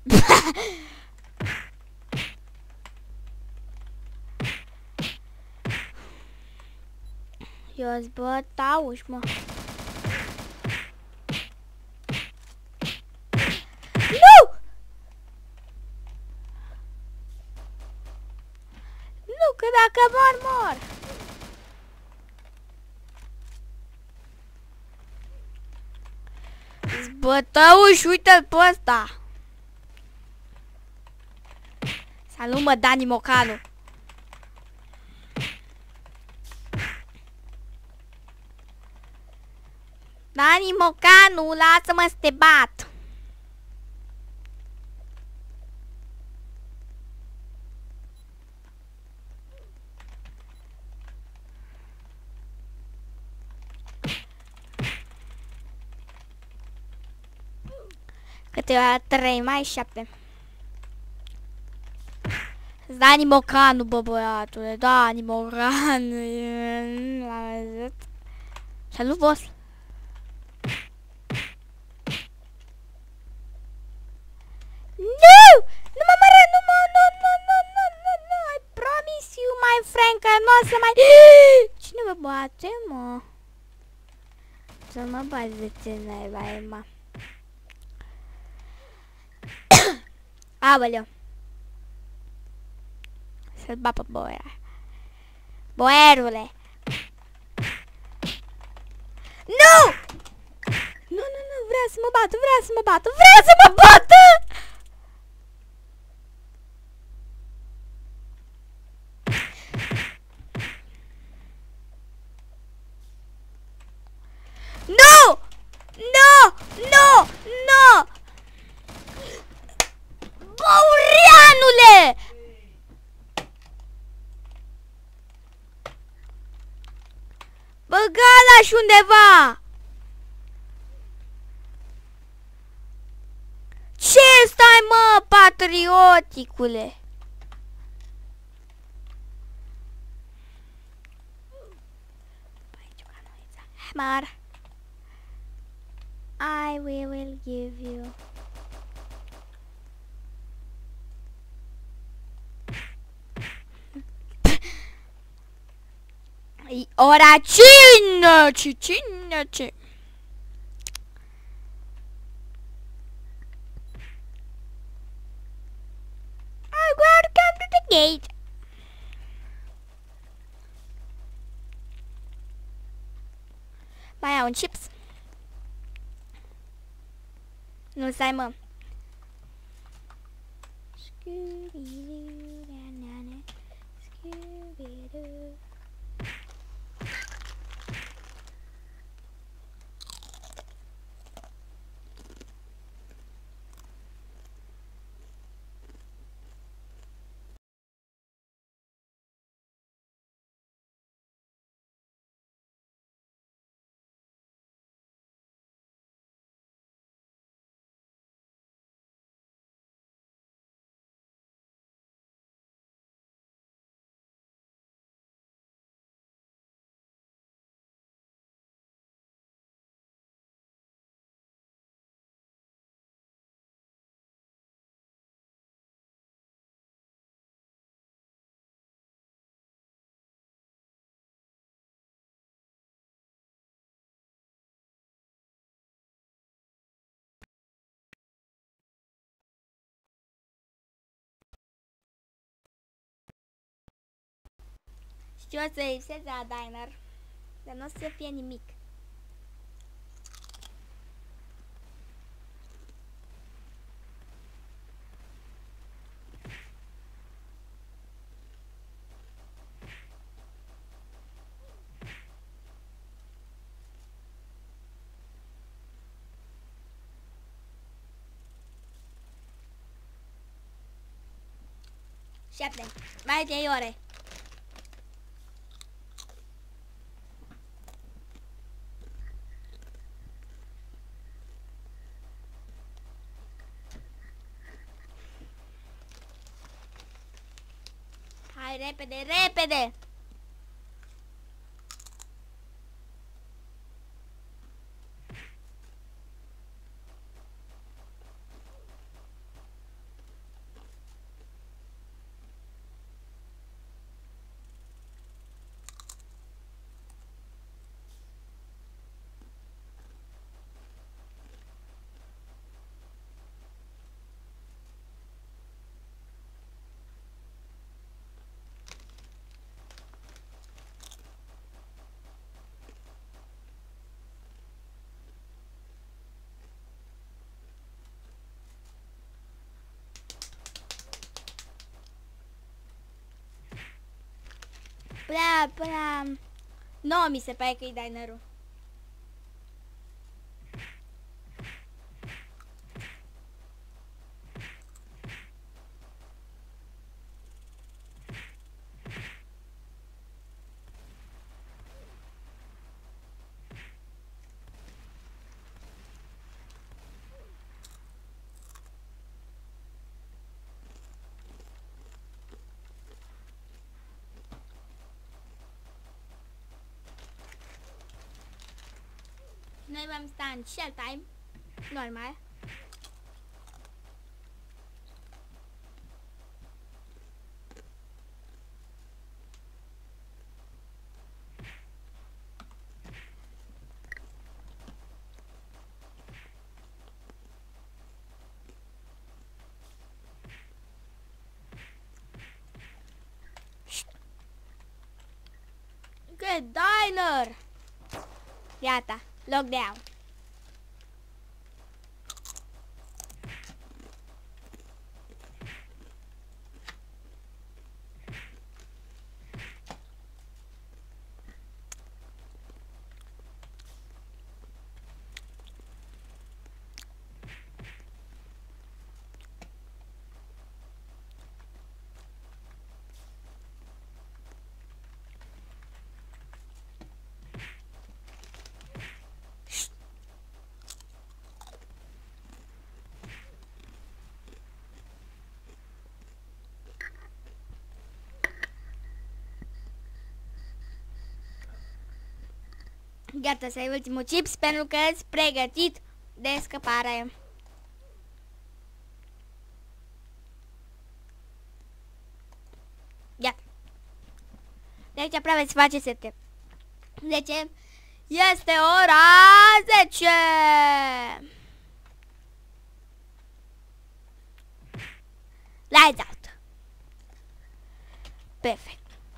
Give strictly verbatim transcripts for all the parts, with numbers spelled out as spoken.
Eu-s bă, tauși, mă. Nu! Nu, că dacă mor, mor. Bă, tauși, uite-l pe ăsta. Salut, mă, Dani Mocanu. Dani Mocanu, lasă-mă să te bat. Câteva trei, mai șapte. Dani Mocanu, bă, băiatule, Dani Mocanu. L-am văzut. Salut, boss. Nu! Nu mă mără, nu mă, nu, nu, nu, nu, nu, nu, I promise you, my friend, că nu o să mai... Cine mă bate, mă? Să mă bați de tine, vai, mă. Aoleu. Să-l bat pe boia. Boierule. Nu! Nu, nu, nu, vrea să mă bată, vrea să mă bată, vrea să mă bată! Nu! Nu! Nu! Nu! Băurianule! Băga-l-aș undeva! Ce stai, mă, patrioticule? Hammer. I will give you. Ora cină, ci cină, ci. I'm going to come to the gate. Mai au un chips? Nu stai, mă. Știu să lipsesc la diner, dar nu o să fie nimic. Șapte, mai trei ore. Hai, repede, repede! Până, până nouă mi se pare că e dinerul. Noi vom sta în shell time normal. Good diner! Iată, lockdown. Gata, să ai ultimul chips pentru că ești pregătit de scăpare. Gata. Deci aproape se face sete. De ce? Este ora zece. Lights out. Perfect.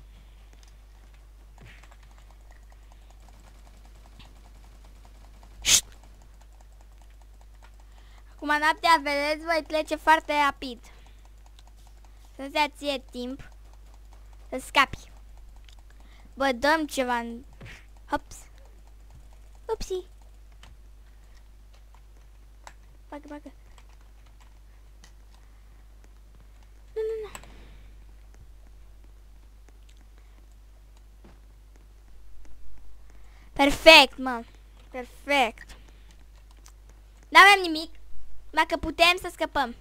Acum noaptea, vedeți, voi trece foarte rapid. Să-ți ia ție timp să scapi. Bă, dăm ceva în... Hops. Upsi. Bagă, bagă. Nu, nu, nu. Perfect, mă. Perfect. N-avem nimic. Dacă putem să scăpăm.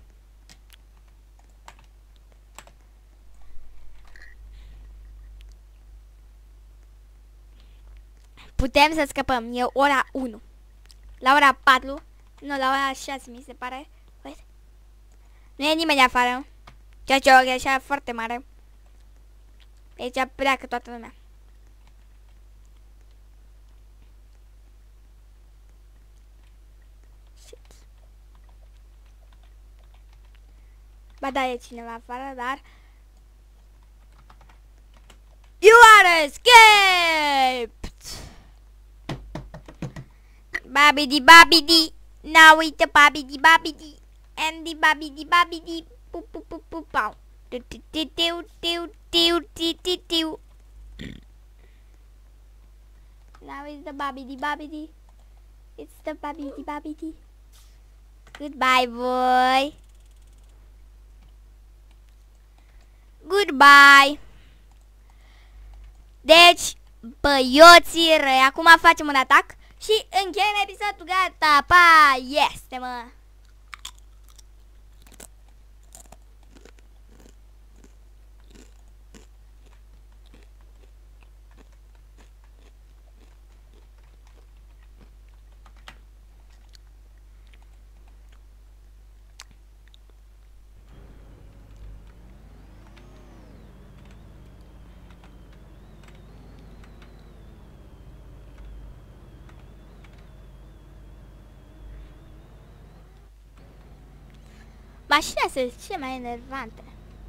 Putem să scăpăm. E ora unu. La ora patru. Nu, la ora șase mi se pare. Uite. Nu e nimeni afară. Ceea ce e o greșeală foarte mare. Aici pleacă toată lumea. Ba da, e cineva afară, dar... You are escaped! Babidi babidi, now uite babidi babidi, and the babidi babidi, pu pu pu pu pau. Tiu tiu tiu tiu tiu tiu tiu. Now it's the babidi babidi. It's the babidi babidi. Goodbye, boy. Goodbye. Deci, băioții răi, acum facem un atac și încheiem episodul. Gata, pa, este, mă. Mașina sunt cele mai enervante.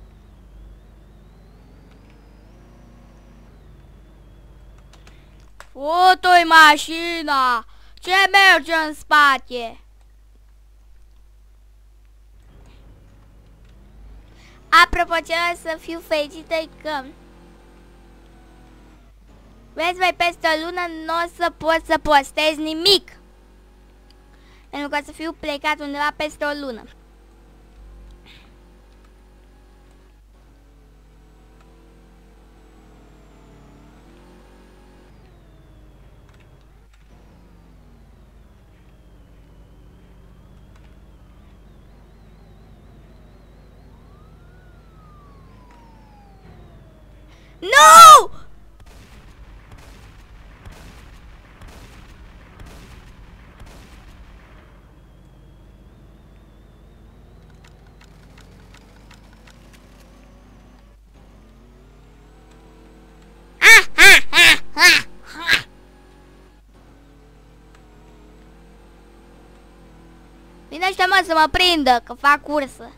Foto-i mașina! Ce merge în spate? Apropo, ce să fiu fericită că Vezi, voi peste o lună nu o să pot să postez nimic. Pentru că o să fiu plecat undeva peste o lună. Nu! Ah, ah, ah, ah, ah. Vine ăștia, mă, să mă prindă, că fac cursă.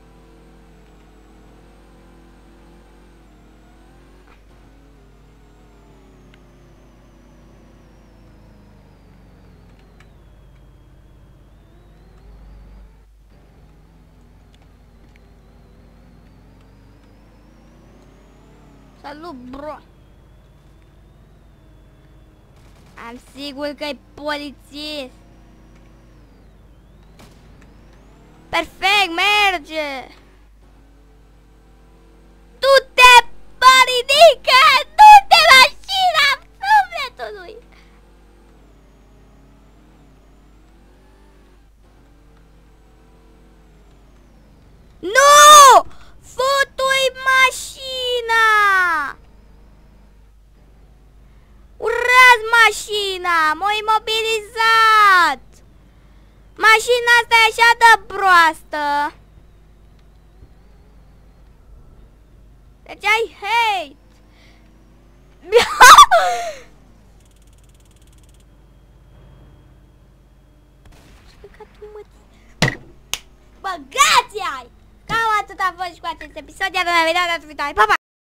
Salut, bro! Am sigur că e polițist. Perfect, merge! Du-te, părinică! Du-te, mașina sufletului! Nu! Futu-i mașina! Urați mașina! M-a imobilizat! Mașina asta e așa de proastă! Deci ai hate! Băgați-ai! Cam atât a fost și cu acest episod, iar la vedea data viitoare. Pa, pa!